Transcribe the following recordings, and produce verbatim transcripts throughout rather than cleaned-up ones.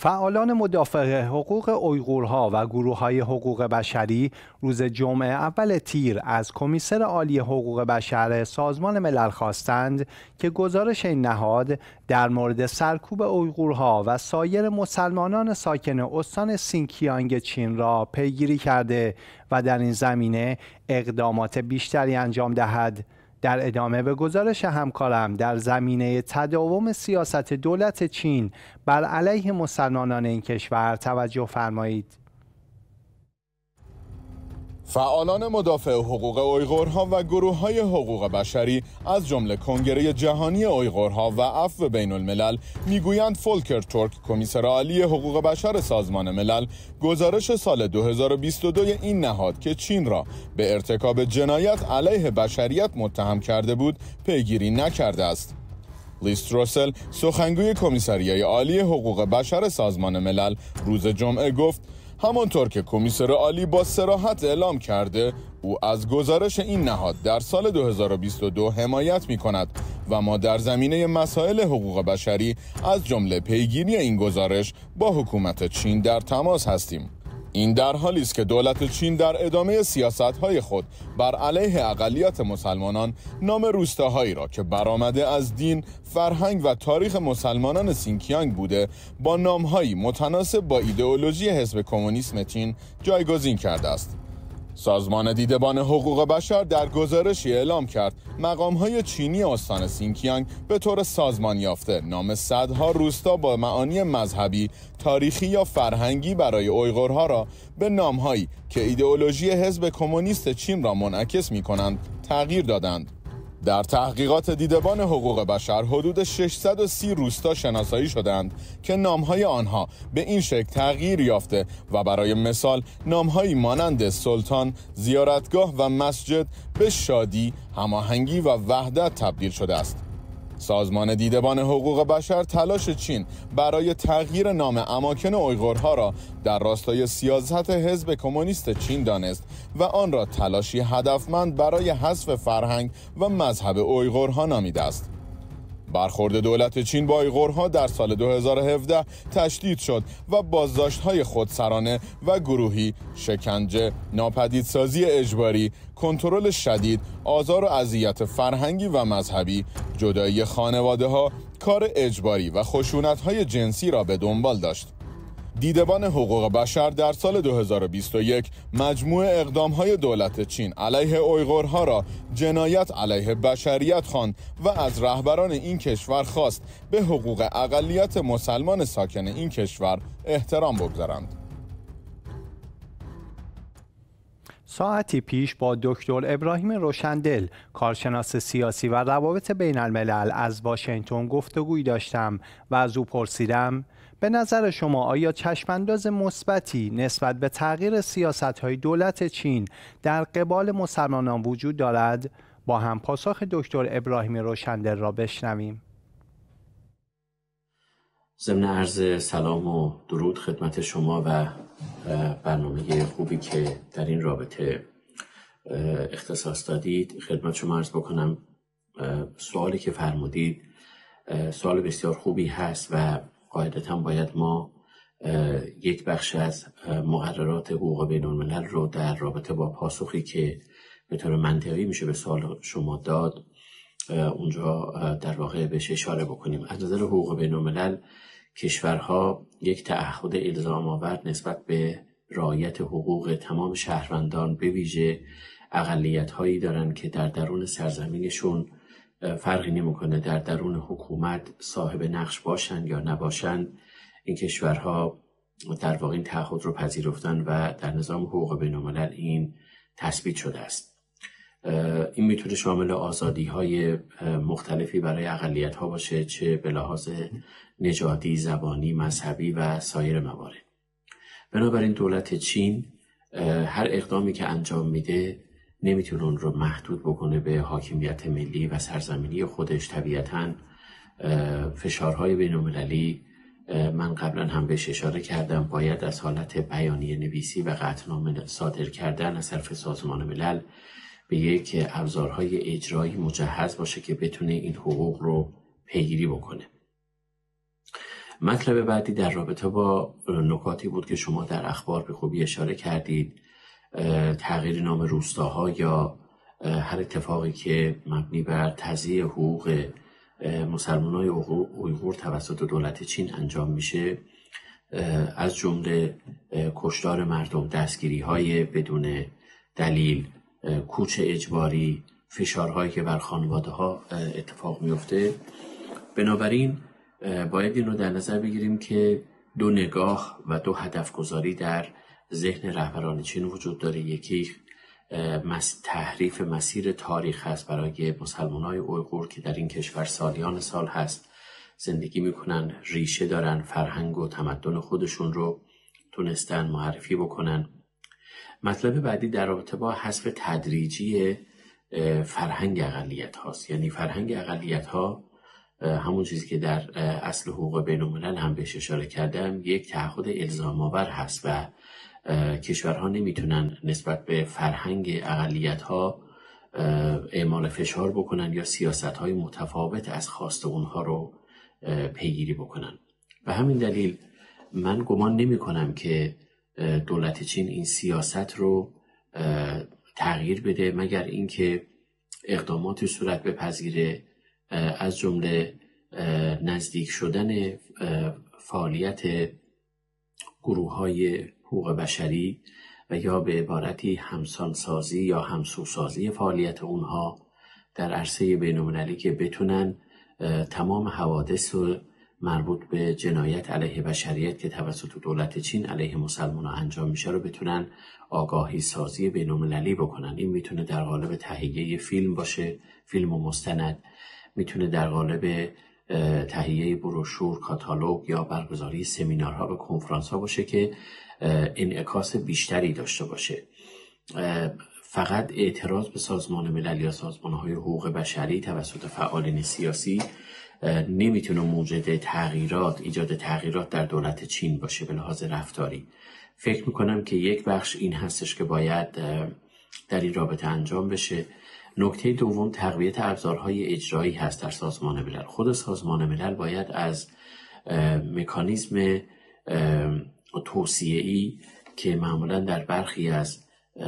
فعالان مدافع حقوق اویغورها و گروه‌های حقوق بشری روز جمعه اول تیر از کمیسر عالی حقوق بشر سازمان ملل خواستند که گزارش این نهاد در مورد سرکوب اویغورها و سایر مسلمانان ساکن استان سینکیانگ چین را پیگیری کرده و در این زمینه اقدامات بیشتری انجام دهد. در ادامه به گزارش همکارم در زمینه تداوم سیاست دولت چین بر علیه مسلمانان این کشور توجه فرمایید. فعالان مدافع حقوق اویغورها و گروه‌های حقوق بشری از جمله کنگره جهانی اویغورها و عفو بین الملل میگویند فولکر تورک، کمیسر عالی حقوق بشر سازمان ملل، گزارش سال دو هزار و بیست و دو این نهاد که چین را به ارتکاب جنایت علیه بشریت متهم کرده بود پیگیری نکرده است. لیز تروسل، سخنگوی کمیسریای عالی حقوق بشر سازمان ملل، روز جمعه گفت همانطور که کمیسر عالی با صراحت اعلام کرده او از گزارش این نهاد در سال دو هزار و بیست و دو حمایت می کند و ما در زمینه مسائل حقوق بشری از جمله پیگیری این گزارش با حکومت چین در تماس هستیم. این در حالی است که دولت چین در ادامه سیاست‌های خود بر علیه اقلیت مسلمانان نام روستاهایی را که برآمده از دین، فرهنگ و تاریخ مسلمانان سینکیانگ بوده با نام‌هایی متناسب با ایدئولوژی حزب کمونیسم چین جایگزین کرده است. سازمان دیدبان حقوق بشر در گزارشی اعلام کرد مقام‌های چینی استان سینکیانگ به طور سازمان یافته نام صدها روستا با معانی مذهبی، تاریخی یا فرهنگی برای اویغورها را به نام‌هایی که ایدئولوژی حزب کمونیست چین را منعکس می‌کنند تغییر دادند. در تحقیقات دیدبان حقوق بشر حدود ششصد و سی روستا شناسایی شدند که نام‌های آنها به این شکل تغییر یافته و برای مثال نام‌هایی مانند سلطان، زیارتگاه و مسجد به شادی، هماهنگی و وحدت تبدیل شده است. سازمان دیدبان حقوق بشر تلاش چین برای تغییر نام اماکن اویغورها را در راستای سیاست حزب کمونیست چین دانست و آن را تلاشی هدفمند برای حذف فرهنگ و مذهب اویغورها نامیده است. برخورد دولت چین با اویغورها در سال دو هزار و هفده تشدید شد و بازداشت‌های خودسرانه و گروهی، شکنجه، ناپدیدسازی اجباری، کنترل شدید، آزار و اذیت فرهنگی و مذهبی، جدایی خانواده‌ها، کار اجباری و خشونت‌های جنسی را به دنبال داشت. دیدبان حقوق بشر در سال دو هزار و بیست و یک مجموع اقدام‌های دولت چین علیه اویغورها را جنایت علیه بشریت خواند و از رهبران این کشور خواست به حقوق اقلیت مسلمان ساکن این کشور احترام بگذارند. ساعتی پیش با دکتر ابراهیم روشندل، کارشناس سیاسی و روابط بین الملل از واشنگتن گفتگویی داشتم و از او پرسیدم به نظر شما آیا چشمانداز مثبتی نسبت به تغییر سیاست‌های دولت چین در قبال مسلمانان وجود دارد؟ با هم پاسخ دکتر ابراهیم روشندل را بشنویم. ضمن عرض سلام و درود خدمت شما و برنامه خوبی که در این رابطه اختصاص دادید، خدمت شما عرض بکنم سوالی که فرمودید سوال بسیار خوبی هست و قاعدتاً باید ما یک بخش از مقررات حقوق بین الملل رو در رابطه با پاسخی که به طور منطقی میشه به سوال شما داد اونجا در واقع بهش اشاره بکنیم. از نظر حقوق بین الملل کشورها یک تعهد الزام آور نسبت به رعایت حقوق تمام شهروندان به ویژه اقلیت‌هایی دارن که در درون سرزمینشون فرقی نمی‌کنه در درون حکومت صاحب نقش باشن یا نباشن. این کشورها در واقع این تعهد رو پذیرفتن و در نظام حقوق بین‌الملل این تثبیت شده است. این میتونه شامل آزادی‌های مختلفی برای اقلیت‌ها باشه، چه به لحاظ نژادی، زبانی، مذهبی و سایر موارد. بنابراین دولت چین هر اقدامی که انجام میده نمیتونه اون رو محدود بکنه به حاکمیت ملی و سرزمینی خودش. طبیعتاً فشارهای بین‌المللی من قبلا هم بهش اشاره کردم باید از حالت بیانیه نویسی و قطعنامه صادر کردن از طرف سازمان ملل به یک ابزارهای اجرایی مجهز باشه که بتونه این حقوق رو پیگیری بکنه. مطلب بعدی در رابطه با نکاتی بود که شما در اخبار به خوبی اشاره کردید، تغییر نام روستاها یا هر اتفاقی که مبنی بر تضییع حقوق مسلمانان اویغور توسط دولت چین انجام میشه، از جمله کشتار مردم، دستگیری های بدون دلیل، کوچ اجباری، فشارهایی که بر خانواده ها اتفاق میفته. بنابراین باید این رو در نظر بگیریم که دو نگاه و دو هدف گذاری در ذهن رهبران چین وجود داره. یکی تحریف مسیر تاریخ هست برای مسلمانان اویغور که در این کشور سالیان سال هست زندگی میکنن، ریشه دارن، فرهنگ و تمدن خودشون رو تونستن معرفی بکنن. مطلب بعدی در رابطه با حذف تدریجی فرهنگ اقلیت هاست. یعنی فرهنگ اقلیت ها همون چیزی که در اصل حقوق بین الملل هم بهش اشاره کردم، یک تعهد الزام آور هست و کشورها نمیتونن نسبت به فرهنگ اقلیت ها اعمال فشار بکنن یا سیاست های متفاوت از خواست اونها رو پیگیری بکنن. و همین دلیل من گمان نمی کنم که دولت چین این سیاست رو تغییر بده، مگر اینکه اقداماتی صورت بپذیره، از جمله نزدیک شدن فعالیت گروه های حقوق بشری و یا به عبارتی همسانسازی یا همسوسازی فعالیت اونها در عرصه بین‌المللی که بتونن تمام حوادث مربوط به جنایت علیه بشریت که توسط دولت چین علیه مسلمانان انجام میشه رو بتونن آگاهی سازی بین‌المللی بکنن. این میتونه در قالب تهیه فیلم باشه، فیلم و مستند، میتونه در قالب تهیه بروشور، کاتالوگ یا برگزاری سمینارها و کنفرانس‌ها باشه که انعکاس بیشتری داشته باشه. فقط اعتراض به سازمان ملل یا سازمان‌های حقوق بشری توسط فعالین سیاسی نمیتونه موجد تغییرات، ایجاد تغییرات در دولت چین باشه به لحاظ رفتاری. فکر میکنم که یک بخش این هستش که باید در این رابطه انجام بشه. نکته دوم تقویت ابزارهای اجرایی هست در سازمان ملل. خود سازمان ملل باید از مکانیزم توصیه‌ای که معمولا در برخی از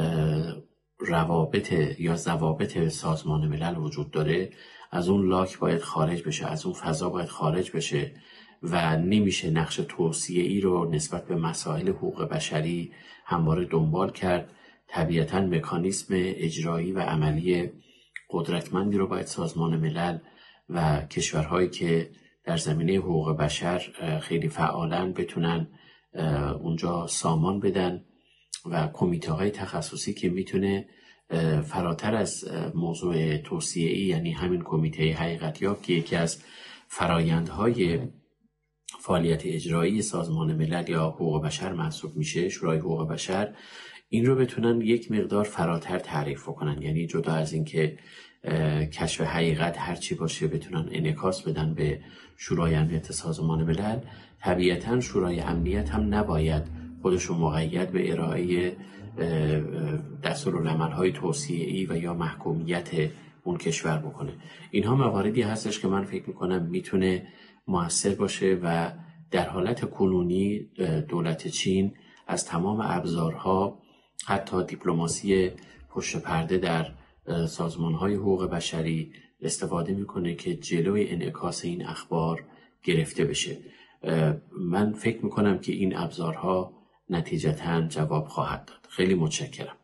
روابط یا ضوابط سازمان ملل وجود داره، از اون لاک باید خارج بشه، از اون فضا باید خارج بشه و نمیشه نقش توصیه‌ای رو نسبت به مسائل حقوق بشری همواره دنبال کرد. طبیعتاً مکانیزم اجرایی و عملی قدرتمندی رو باید سازمان ملل و کشورهایی که در زمینه حقوق بشر خیلی فعالن بتونن اونجا سامان بدن و کمیته های تخصصی که میتونه فراتر از موضوع توصیه‌ای، یعنی همین کمیته حقیقتیاب که یکی از فرایندهای فعالیت اجرایی سازمان ملل یا حقوق بشر محسوب میشه، شورای حقوق بشر، این رو بتونن یک مقدار فراتر تعریف کنن. یعنی جدا از این که کشف حقیقت هرچی باشه بتونن انعکاس بدن به شورای امنیت سازمان ملل، طبیعتاً شورای امنیت هم نباید خودشو مقید به ارائه دستورالعمل‌های توصیه‌ای و یا محکومیت اون کشور بکنه. اینها مواردی هستش که من فکر میکنم میتونه مؤثر باشه و در حالت کنونی دولت چین از تمام ابزارها، حتی دیپلماسی پشت پرده در سازمان‌های حقوق بشری استفاده میکنه که جلوی انعکاس این اخبار گرفته بشه. من فکر میکنم که این ابزارها نتیجتاً جواب خواهد داد. خیلی متشکرم.